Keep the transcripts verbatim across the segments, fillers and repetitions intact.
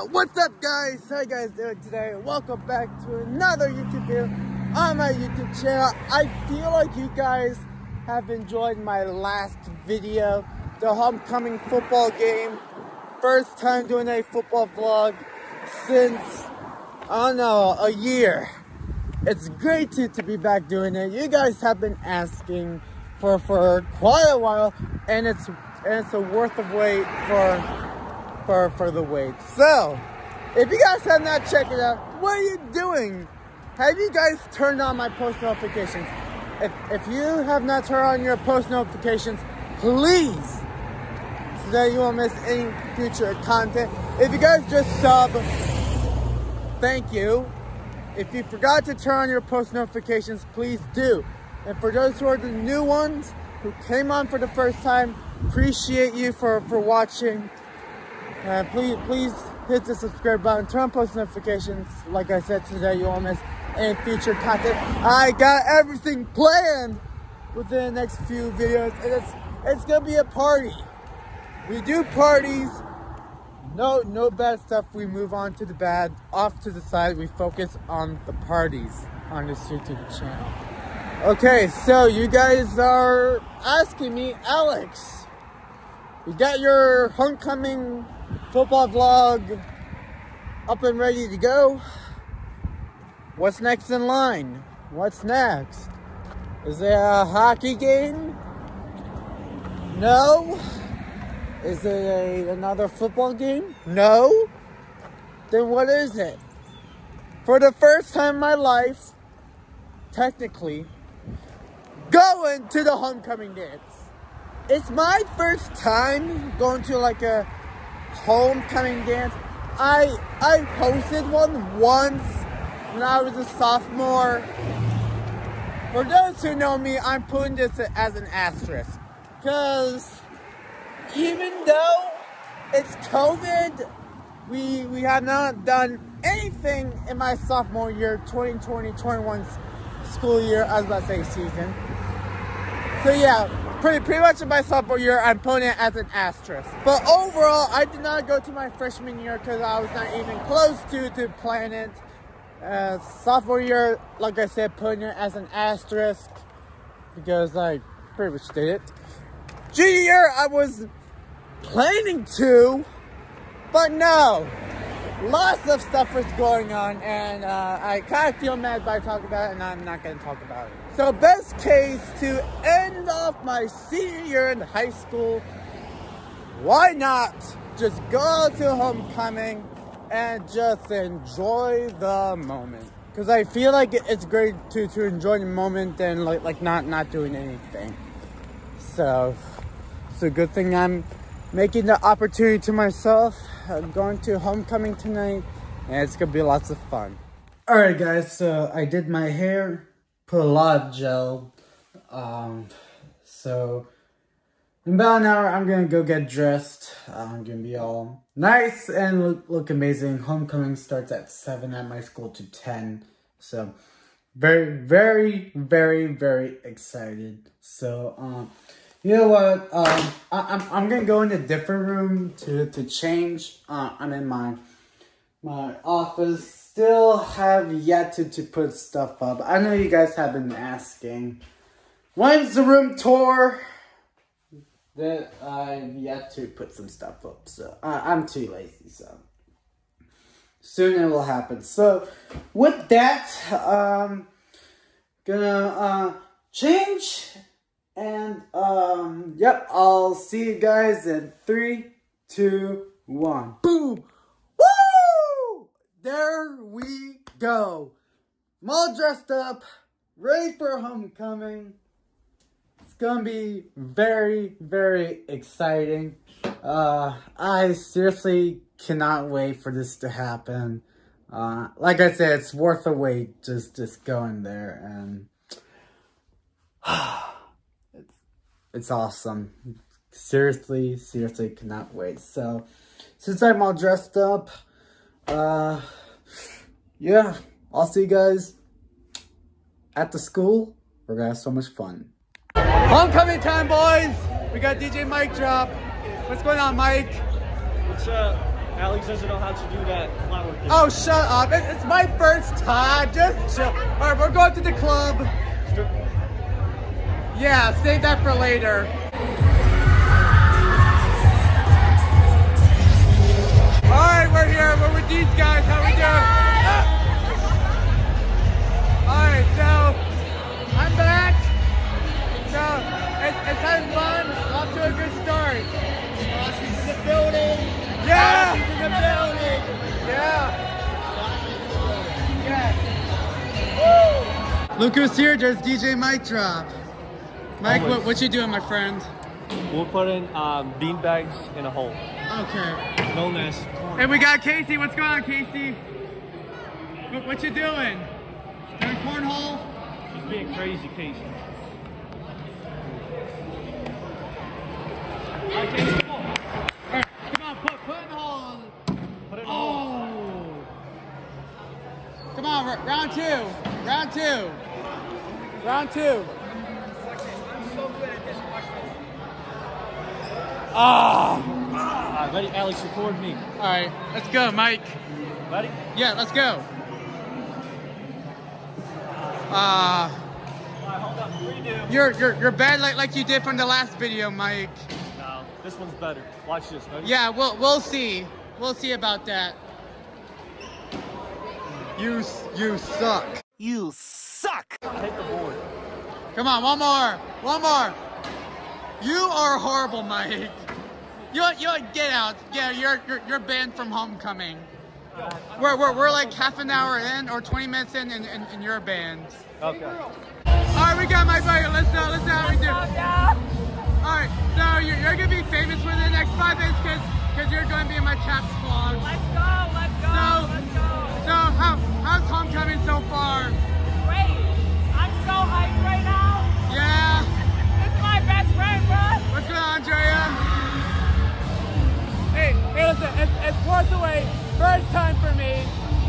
Uh, what's up, guys? How you guys doing today? Welcome back to another YouTube video on my YouTube channel. I feel like you guys have enjoyed my last video, the homecoming football game. First time doing a football vlog since, I don't know, a year. It's great to, to be back doing it. You guys have been asking for for quite a while, and it's and it's a worth of wait for for for the wait. So if you guys have not checked it out, what are you doing? Have you guys turned on my post notifications? If if you have not turned on your post notifications, please, so that you won't miss any future content. If you guys just sub, thank you. If you forgot to turn on your post notifications, please do. And for those who are the new ones, who came on for the first time, appreciate you for, for watching. Uh, please please hit the subscribe button, turn on post notifications. Like I said today, you won't miss any future content. I got everything planned within the next few videos, and it's, it's going to be a party. We do parties. No, no bad stuff. We move on to the bad. Off to the side. We focus on the parties on this YouTube channel. Okay, so you guys are asking me, Alex, you got your homecoming football vlog up and ready to go? What's next in line? What's next? Is there a hockey game? No. Is it a, another football game? No? Then what is it? For the first time in my life, technically, going to the homecoming dance. It's my first time going to like a homecoming dance. I I hosted one once when I was a sophomore. For those who know me, I'm putting this as an asterisk, because even though it's COVID, we we have not done anything in my sophomore year, twenty twenty twenty-one school year. I was about to say season. So yeah, pretty pretty much in my sophomore year, I'm putting it as an asterisk. But overall, I did not go to my freshman year because I was not even close to to plan it. Uh, sophomore year, like I said, putting it as an asterisk because I pretty much did it. Junior year, I was planning to, but no. Lots of stuff was going on, and uh, I kind of feel mad by talking about it, and I'm not going to talk about it. So best case, to end off my senior year in high school, why not just go to homecoming and just enjoy the moment? Because I feel like it's great to, to enjoy the moment and like, like not, not doing anything. So it's a good thing I'm making the opportunity to myself. I'm going to homecoming tonight, and it's gonna be lots of fun. Alright guys, so I did my hair, put a lot of gel, um, so in about an hour I'm gonna go get dressed. I'm gonna be all nice and look, look amazing. Homecoming starts at seven at my school to ten, so very, very, very, very excited. So, um, you know what, um, I, I'm, I'm gonna go in a different room to, to change. Uh, I'm in my, my office, still have yet to, to put stuff up. I know you guys have been asking, when's the room tour? That I've yet to put some stuff up, so uh, I'm too lazy, so soon it will happen. So, with that, um, gonna, uh, change. And, um, yep, I'll see you guys in three, two, one. Boom! Woo! There we go. I'm all dressed up, ready for homecoming. It's gonna be very, very exciting. Uh, I seriously cannot wait for this to happen. Uh, like I said, it's worth the wait just, just going there, and it's awesome. Seriously, seriously cannot wait. So, since I'm all dressed up, uh, yeah, I'll see you guys at the school. We're gonna have so much fun. Homecoming time, boys! We got D J Mike drop. What's going on, Mike? What's up? Alex doesn't know how to do that flower thing. Oh, shut up. It, it's my first time. Just chill. All right, we're going to the club. Yeah, save that for later. All right, we're here. We're with these guys. How we doing? Ah. All right, so I'm back. So it's, it's having fun. Off to a good start. Rossi's in the building. Yeah. Rossi's in the building. Yeah. Yeah. Woo. Look who's here. There's D J Mike Drop. Mike, Always. what, what you doing, my friend? We're putting um, bean bags in a hole. Okay. No mess. And we got Casey. What's going on, Casey? What, what you doing? Doing cornhole? She's being crazy, Casey. All right, Casey, come on. All right, come on, put, put in the hole. Put it in the Oh. hole. Come on, r- round two. Round two. Round two. Ah. All right, ready? Alex, record me. All right, let's go, Mike. Ready? Yeah, let's go. Uh, Hold on, redo. you're you're you're bad like like you did from the last video, Mike. No, this one's better. Watch this. Ready? Yeah, we'll we'll see. We'll see about that. You you suck. You suck! I hit the board. Come on, one more, one more. You are horrible, Mike. You you get out. Yeah, you're you're you're banned from homecoming. We're we're we're like half an hour in or twenty minutes in, and, and, and you're banned. Okay. All right, we got my buddy. Let's uh, let's how we do. All right, so you're you're gonna be famous within the next five minutes because because you're gonna be in my Chaps vlog. Let's go, let's go, So let's go. so how how's homecoming so far? Great. I'm so hyped right now. Yeah. This is my best friend, bro. What's going on, Andrea? Hey, hey, listen, it's, it's Fourth Away, first time for me.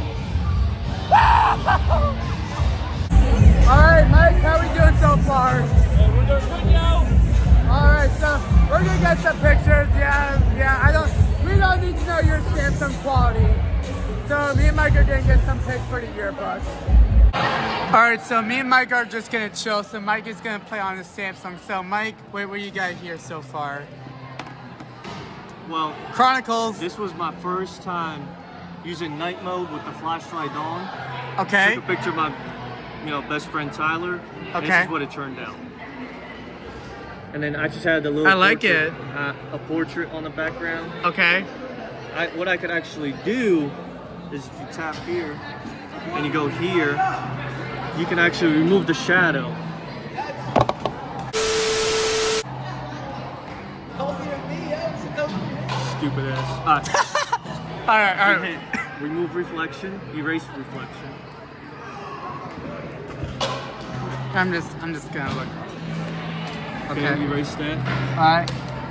All right, Mike, how we doing so far? Hey, we're doing good, yo. All right, so we're gonna get some pictures. Yeah, yeah. I don't. We don't need to know your Samsung quality. So me and Mike are gonna get some pics for the yearbook. All right, so me and Mike are just gonna chill. So Mike is gonna play on his Samsung. So Mike, what what you got here so far? Well, Chronicles. this was my first time using night mode with the flashlight on. Okay. Took a picture of my, you know, best friend Tyler. Okay. This is what it turned out. And then I just had the little. I like portrait, it. Uh, a portrait on the background. Okay. I, what I could actually do is if you tap here and you go here, you can actually remove the shadow. Stupid ass. Alright. All right, all right. Hit remove reflection, erase reflection. I'm just, I'm just gonna look. Okay, Okay. erase that. All right.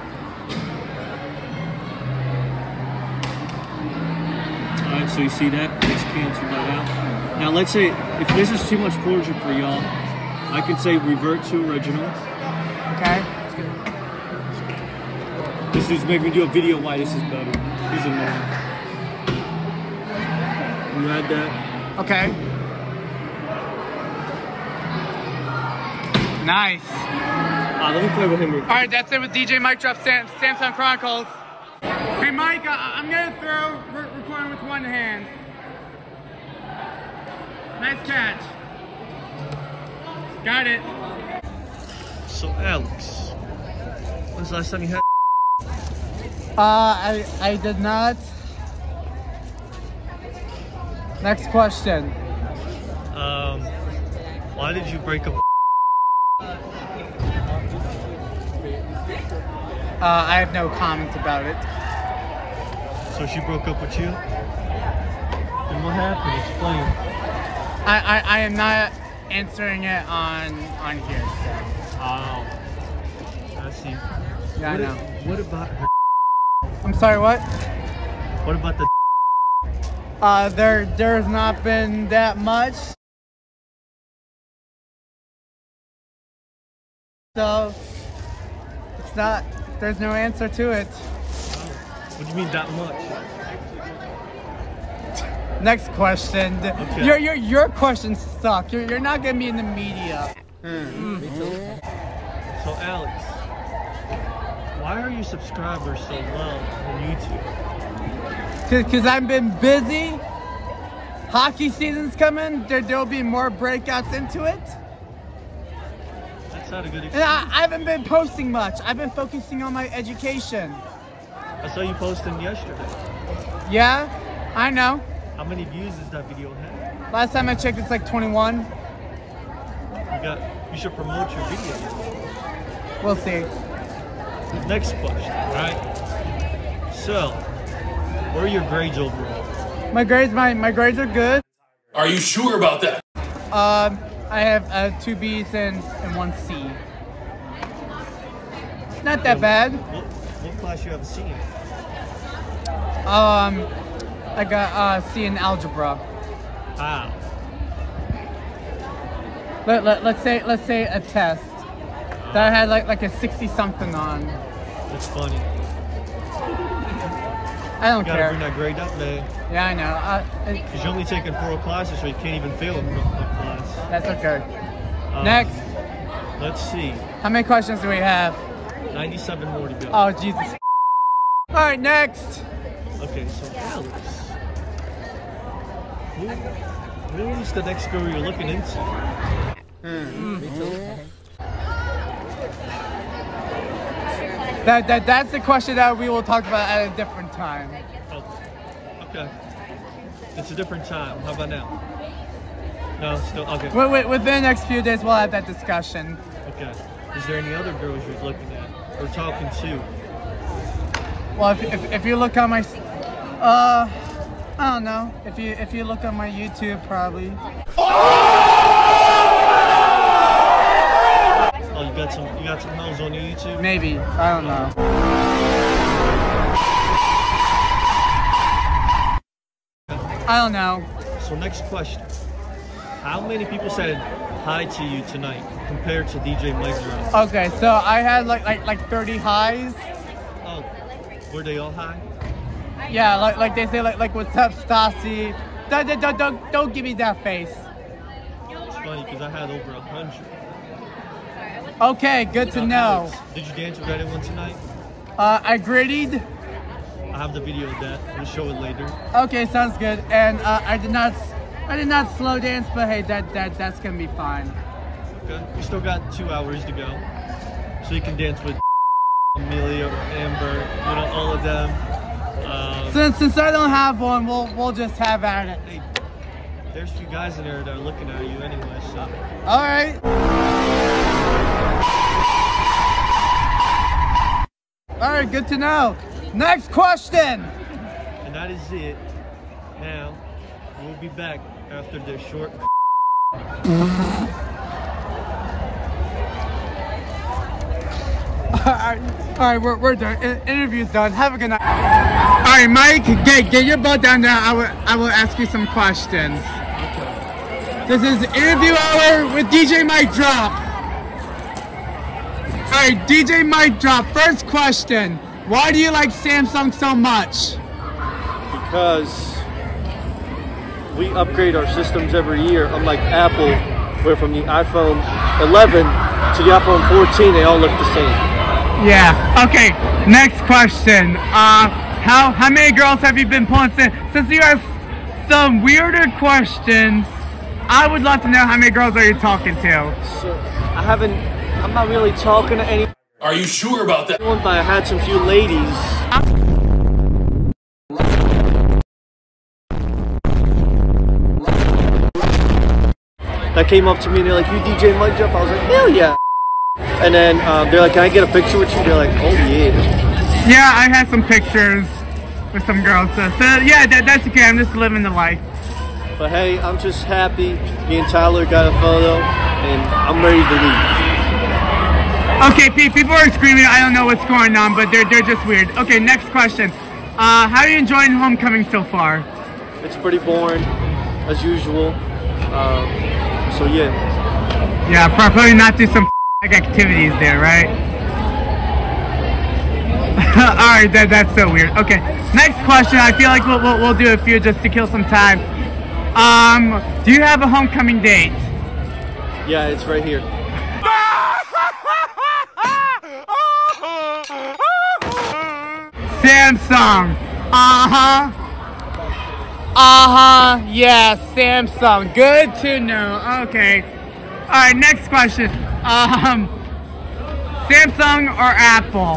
Alright, so you see that? Let's cancel that out. Now let's say, if this is too much portrait for y'all, I can say revert to original. Okay. This is making me do a video why this is better. This is annoying. You add that. Okay. Nice. Ah, let me play with him real All right, that's it with D J Mike Drop Sam, Samsung Chronicles. Hey, Mike, I, I'm gonna throw re recording with one hand. Nice catch. Got it. So Alex, when's the last time you had? Uh, I I did not. Next question. Um, why did you break up? Uh, I have no comment about it. So she broke up with you? And what happened? Explain. I, I, I am not answering it on on here. So. Oh, I see. Yeah, I what, know. What about her? I'm sorry, what? What about the? Uh, there there's not been that much. So it's not. There's no answer to it. What do you mean that much? Next question. Okay. Your your your questions suck. You're you're not gonna be in the media. Mm. So Alex, why are your subscribers so low on YouTube? Cause, Cause I've been busy. Hockey season's coming. There there'll be more breakouts into it. That's not a good excuse. And I, I haven't been posting much. I've been focusing on my education. I saw you posting yesterday. Yeah, I know. How many views does that video have? Last time I checked, it's like twenty-one. You got. You should promote your video. We'll see. Next question, right? So, what are your grades overall? My grades, my my grades are good. Are you sure about that? Um, I have uh, two B's and and one C. Not that bad. What, what class you have a C in? Um, I got uh, C in algebra. Wow. Let, let let's say let's say a test that I had like like a sixty something on. That's funny. I don't You gotta care. bring that grade up, man. Yeah, I know. Uh, it, Because you're only taking four classes, so you can't even fail in one class. that's okay. Um, Next, Let's see. how many questions do we have? ninety-seven more to go. Oh Jesus. All right, next. Okay, so Alex. Who, who is the next girl you're looking into? That that that's the question that we will talk about at a different time. Oh, okay. It's a different time. How about now? No, still okay. Wi- wi- Within the next few days, we'll have that discussion. Okay. Is there any other girls you're looking at or talking to? Well, if, if, if you look on my, s- uh, I don't know. If you if you look on my YouTube, probably. Oh, you got some. You got some hoes on your YouTube. Maybe. I don't know. I don't know. So next question. How many people said hi to you tonight compared to D J Mike Drop? Okay, so I had like like like thirty highs. Oh, were they all high? Yeah, like like they say like like what's up, Stassi? Don't don't don't don't, don't give me that face. It's funny because I had over a hundred. Okay, good to Uh, know. Alex, did you dance with anyone tonight? Uh, I grittied. I have the video of that. We'll show it later. Okay, sounds good. And uh, I did not, I did not slow dance, but hey, that that that's gonna be fine. Okay. We still got two hours to go, so you can dance with Amelia, Amber, you know, all of them. Um, Since since I don't have one, we'll we'll just have at it. hey, there's a few guys in there that are looking at you anyway. So All right. All right, good to know. Next question. and that is it. Now we'll be back after this short. All right, all right, we're, we're done. In- interview's done. Have a good night. All right, Mike, get, get your butt down there. I will, I will ask you some questions. This is interview hour with D J Mike Drop. All right, D J Mike Drop. First question: why do you like Samsung so much? Because we upgrade our systems every year, unlike Apple, where from the iPhone eleven to the iPhone fourteen, they all look the same. Yeah. Okay. Next question. Uh, how how many girls have you been pulling since? Since you have some weirder questions, I would love to know how many girls are you talking to. So I haven't, I'm not really talking to anyone, Are you sure about that? but I had some few ladies. That came up to me and they're like, you D J Mike Drop? I was like, hell yeah. And then um, they're like, can I get a picture with you? They're like, oh yeah. Yeah, I had some pictures with some girls. So, so yeah, that, that's okay. I'm just living the life. But hey, I'm just happy me and Tyler got a photo and I'm ready to leave. Okay, Pete, people are screaming. I don't know what's going on, but they're they're just weird. Okay, next question. Uh, how are you enjoying homecoming so far? It's pretty boring, as usual. Um, so yeah. Yeah, probably not do some like activities there, right? Alright, that, that's so weird. Okay, next question. I feel like we'll, we'll, we'll do a few just to kill some time. Um, do you have a homecoming date? Yeah, it's right here. Samsung. Uh-huh. Uh-huh. Yeah, Samsung. Good to know. Okay. Alright, next question. Um, Samsung or Apple?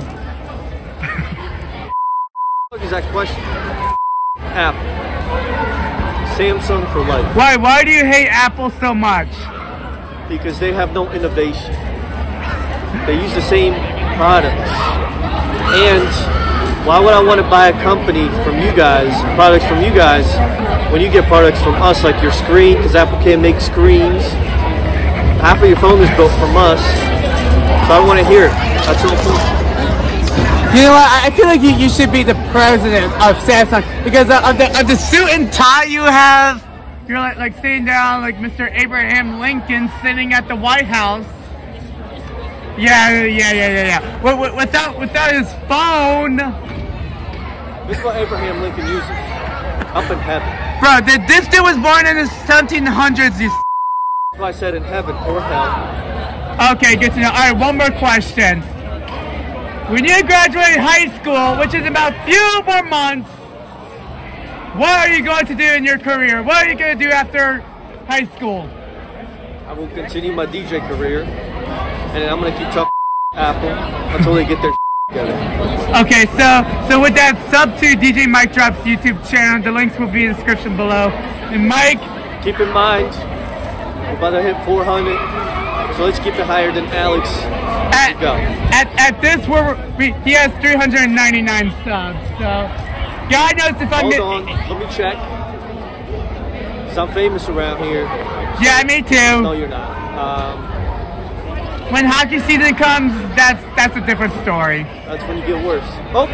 What is that question? Apple. Samsung for life. Why? Why do you hate Apple so much? Because they have no innovation. They use the same products. And why would I want to buy a company from you guys, products from you guys, when you get products from us, like your screen, because Apple can't make screens. Half of your phone is built from us. So I want to hear it. That's the whole point. You know what? I feel like you, you should be the president of Samsung because of the, of the suit and tie you have. You're like, like sitting down like Mister Abraham Lincoln sitting at the White House. Yeah, yeah, yeah, yeah, yeah. W w without, without his phone. This is what Abraham Lincoln uses. Up in heaven. Bro, th this dude was born in the seventeen hundreds. You That's why I said in heaven or hell. Okay, good to know. All right, one more question. When you graduate high school, which is about a few more months, what are you going to do in your career? What are you going to do after high school? I will continue my D J career, and then I'm going to keep talking Apple until they get their together. Okay, so so with that, sub to D J Mike Drop's YouTube channel. The links will be in the description below. And Mike, keep in mind, we're about to hit four hundred, so let's keep it higher than Alex. At, go. at at this, we're, we he has three hundred ninety-nine subs. So God knows if I'm. Hold on, let me check. Cause I'm famous around here. Yeah, me too. No, you're not. Um, when hockey season comes, that's that's a different story. That's when you get worse. Oh.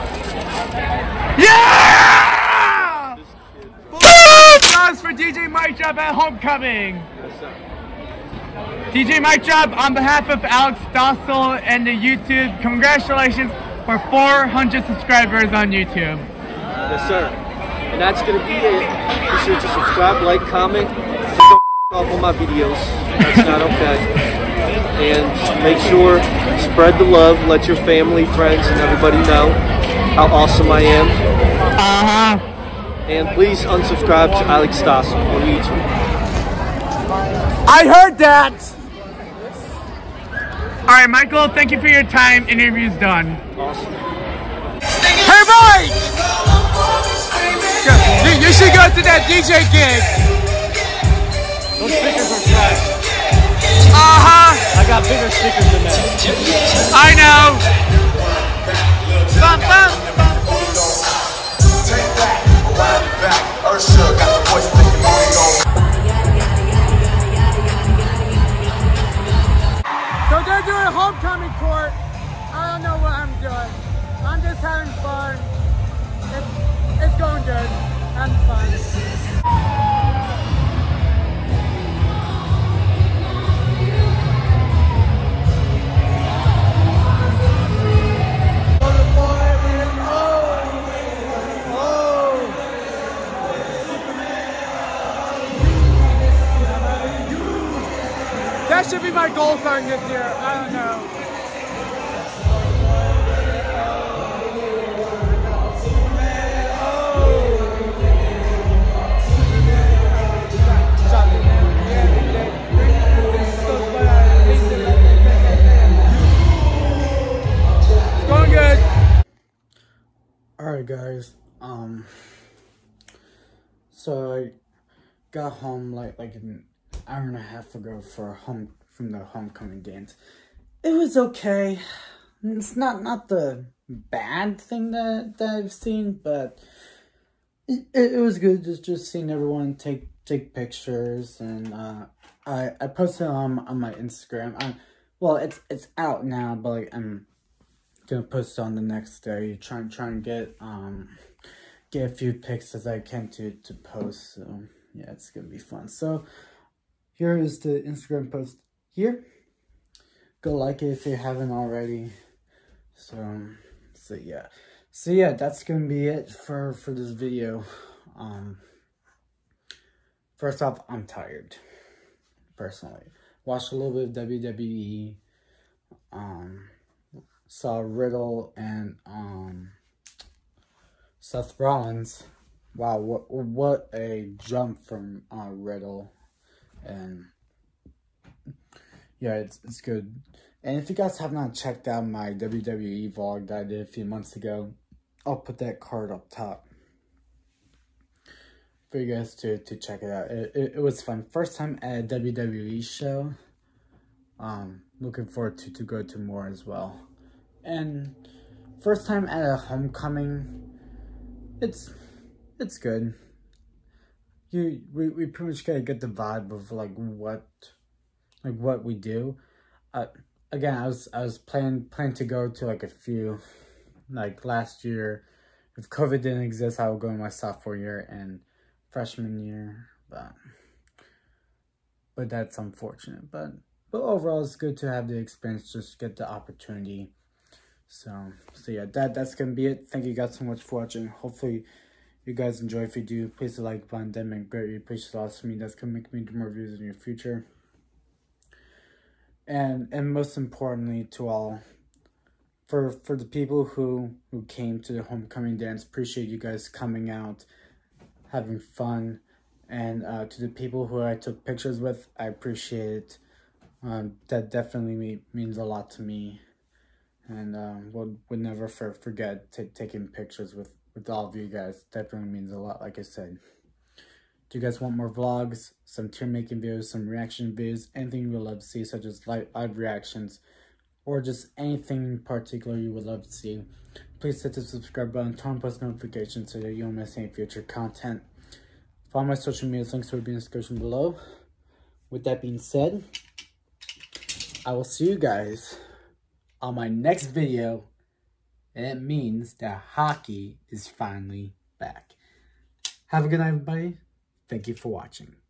Yeah! Applause for D J Mike Drop at homecoming. Yes, sir. D J Mike Drop, on behalf of Alex Stossel and the YouTube, congratulations for four hundred subscribers on YouTube. Yes, sir. And that's going to be it. Be sure to subscribe, like, comment. Don't off on my videos. That's not okay. And make sure, spread the love. Let your family, friends, and everybody know how awesome I am. Uh-huh. And please unsubscribe to Alex Stossel on YouTube. I heard that! Alright, Michael, thank you for your time. Interview's done. Awesome. Hey, Mike! You, you should go to that D J gig. Those speakers are trash. Uh-huh. I got bigger speakers than that. I know. Bum, bum, bum. So they're doing homecoming court. I don't know what I'm doing. I'm just having fun. It's, it's going good. Having fun. That should be my goal song this year. I don't know. It's going good. Alright guys, um so I got home like like an hour and a half ago for home from the homecoming dance. It was okay. It's not not the bad thing that, that I've seen, but it, it was good just just seeing everyone take take pictures, and uh I I posted on on my Instagram. I, well, it's it's out now, but like, I'm gonna post it on the next day. Trying trying to get um get a few pics as I can to to post. So yeah, it's gonna be fun. So here is the Instagram post here. Go like it if you haven't already. So So yeah. So yeah, that's gonna be it for, for this video. Um, first off, I'm tired. Personally. Watched a little bit of W W E. Um, saw Riddle and um, Seth Rollins. Wow, what what a jump from uh, Riddle. And yeah, it's it's good. And if you guys have not checked out my W W E vlog that I did a few months ago, I'll put that card up top for you guys to, to check it out. It, it, it was fun. First time at a W W E show. Um, looking forward to, to go to more as well. And first time at a homecoming. It's it's good. You we, we pretty much gotta get the vibe of like what like what we do. Uh, again, I was I was planning planning to go to like a few, like last year. If COVID didn't exist, I would go in my sophomore year and freshman year, but but that's unfortunate. But but overall, it's good to have the experience, just get the opportunity. So so yeah, that that's gonna be it. Thank you guys so much for watching. Hopefully you guys enjoy. If you do, please like button. That meant greatly appreciate a lot to me. That's gonna make me do more videos in the future. And and most importantly to all, for for the people who who came to the homecoming dance, appreciate you guys coming out, having fun. And uh, to the people who I took pictures with, I appreciate it. Um, that definitely me, means a lot to me. And um, would would never for, forget t taking pictures with, with all of you guys. Definitely means a lot, like I said. Do you guys want more vlogs, some tier making videos, some reaction videos, anything you would love to see, such as live, live reactions, or just anything in particular you would love to see, please hit the subscribe button, turn on post notifications so that you don't miss any future content. Follow my social media links will be in the description below. With that being said, I will see you guys on my next video, and it means that hockey is finally back. Have a good night, everybody. Thank you for watching.